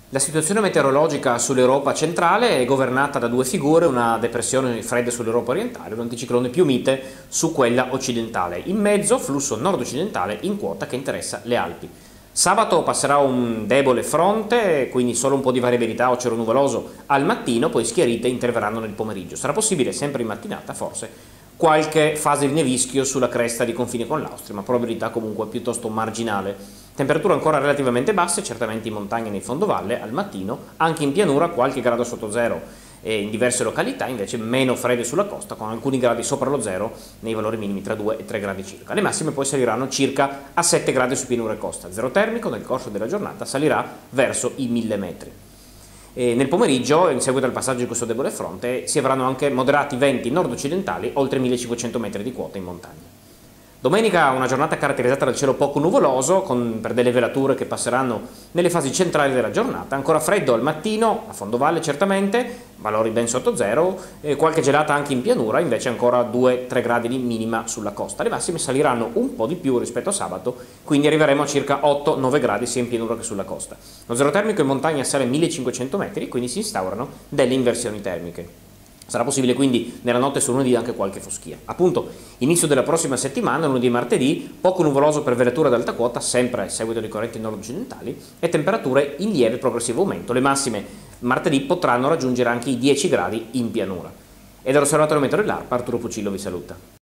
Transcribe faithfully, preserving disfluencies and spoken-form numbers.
La situazione meteorologica sull'Europa centrale è governata da due figure, una depressione fredda sull'Europa orientale e un anticiclone più mite su quella occidentale. In mezzo, flusso nord-occidentale in quota che interessa le Alpi. Sabato passerà un debole fronte, quindi solo un po' di variabilità o cielo nuvoloso al mattino, poi schiarite interverranno nel pomeriggio. Sarà possibile, sempre in mattinata, forse, qualche fase di nevischio sulla cresta di confine con l'Austria, ma probabilità comunque piuttosto marginale. Temperature ancora relativamente basse, certamente in montagna e nei fondovalle al mattino, anche in pianura qualche grado sotto zero e in diverse località invece meno fredde sulla costa, con alcuni gradi sopra lo zero nei valori minimi tra due e tre gradi circa. Le massime poi saliranno circa a sette gradi su pianura e costa. Zero termico nel corso della giornata salirà verso i mille metri. E nel pomeriggio, in seguito al passaggio di questo debole fronte, si avranno anche moderati venti nord-occidentali oltre millecinquecento metri di quota in montagna. Domenica una giornata caratterizzata dal cielo poco nuvoloso, con, per delle velature che passeranno nelle fasi centrali della giornata. Ancora freddo al mattino, a fondovalle certamente, valori ben sotto zero, e qualche gelata anche in pianura, invece ancora due tre gradi di minima sulla costa. Le massime saliranno un po' di più rispetto a sabato, quindi arriveremo a circa otto nove gradi sia in pianura che sulla costa. Lo zero termico in montagna sale a millecinquecento metri, quindi si instaurano delle inversioni termiche. Sarà possibile quindi nella notte su lunedì anche qualche foschia. Appunto, inizio della prossima settimana, lunedì e martedì, poco nuvoloso per velature ad alta quota, sempre a seguito di correnti nord-occidentali, e temperature in lieve progressivo aumento. Le massime martedì potranno raggiungere anche i dieci gradi in pianura. E dall'Osservatorio Meteo dell'A R P A, Arturo Pucillo vi saluta.